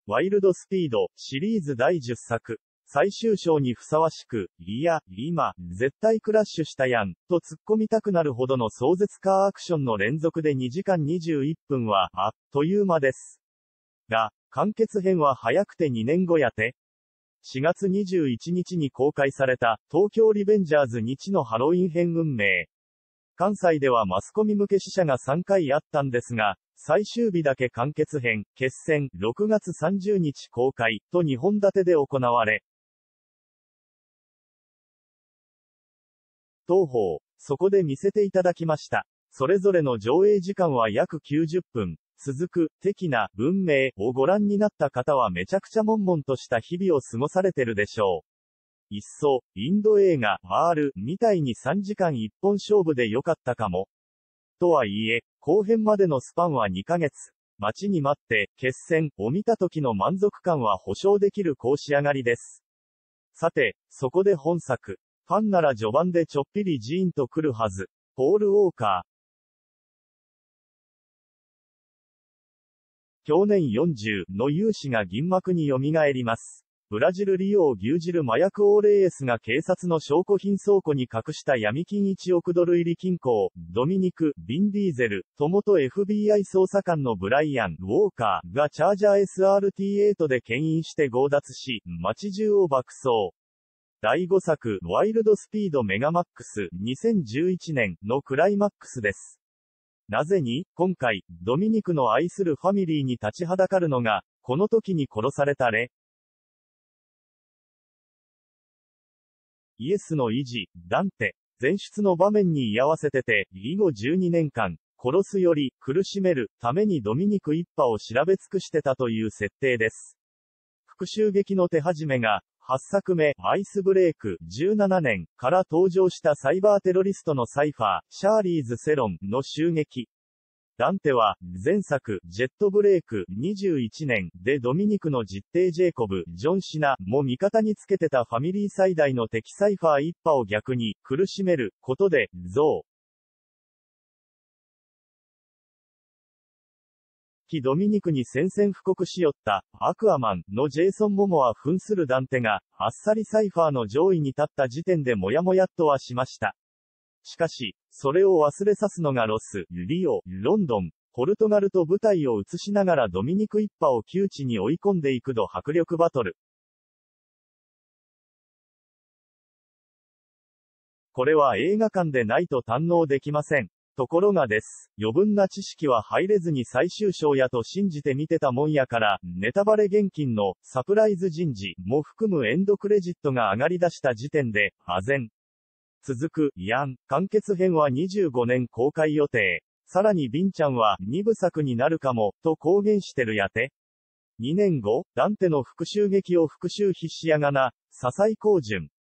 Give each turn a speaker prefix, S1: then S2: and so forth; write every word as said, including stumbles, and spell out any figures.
S1: ワイルドスピード、シリーズだいじゅっさく。最終章にふさわしく、いや、今、絶対クラッシュしたやん、と突っ込みたくなるほどの壮絶カーアクションの連続でにじかんにじゅういっぷんは、あっという間です。が、完結編は早くてにねんごやて。しがつにじゅういちにちに公開された、東京リベンジャーズにちのハロウィン編運命。関西ではマスコミ向け試写がさんかいあったんですが、最終日だけ完結編、決戦、ろくがつさんじゅうにち公開、とにほん立てで行われ、当方、そこで見せていただきました。それぞれの上映時間は約きゅうじゅっぷん。続く、的な、文明をご覧になった方はめちゃくちゃ悶々とした日々を過ごされてるでしょう。いっそ、インド映画、アール、みたいにさんじかん一本勝負でよかったかも。とはいえ、後編までのスパンはにかげつ。待ちに待って、決戦を見た時の満足感は保証できる高仕上がりです。さて、そこで本作。ファンなら序盤でちょっぴりジーンと来るはず。ポール・ウォーカー。享年よんじゅうの勇士が銀幕に蘇ります。ブラジルリオを牛耳る麻薬王レイエスが警察の証拠品倉庫に隠した闇金いちおくドル入り金庫を、ドミニク・ビンディーゼル、と元 エフビーアイ 捜査官のブライアン・ウォーカーがチャージャー エスアールティーエイト で牽引して強奪し、街中を爆走。だいごさく、ワイルドスピードメガマックス、にせんじゅういちねんのクライマックスです。なぜに、今回、ドミニクの愛するファミリーに立ちはだかるのが、この時に殺されたレ。イエスの維持、ダンテ。前出の場面に居合わせてて、以後じゅうにねんかん、殺すより、苦しめる、ためにドミニク一派を調べ尽くしてたという設定です。復讐劇の手始めが、はっさくめ、アイスブレイク、じゅうななねんから登場したサイバーテロリストのサイファー、シャーリーズ・セロンの襲撃。ダンテは、前作、ジェットブレイク、にじゅういちねんでドミニクの実弟ジェイコブ、ジョン・シナも味方につけてたファミリー最大の敵サイファー一派を逆に、苦しめる、ことで、ゾウ。キドミニクに宣戦布告しよった、アクアマンのジェイソン・モモア扮するダンテが、あっさりサイファーの上位に立った時点でモヤモヤっとはしました。しかし、それを忘れさすのがロス、リオ、ロンドン、ポルトガルと舞台を移しながらドミニク一派を窮地に追い込んでいく度迫力バトル。これは映画館でないと堪能できません。ところがです。余分な知識は入れずに最終章やと信じて見てたもんやから、ネタバレ厳禁の、サプライズ人事も含むエンドクレジットが上がり出した時点で、唖然。続く、やん、完結編はにじゅうごねん公開予定。さらにビンちゃんは、にぶさくになるかも、と公言してるやて。にねんご、ダンテの復讐劇を復讐必至やがな、笹井光純。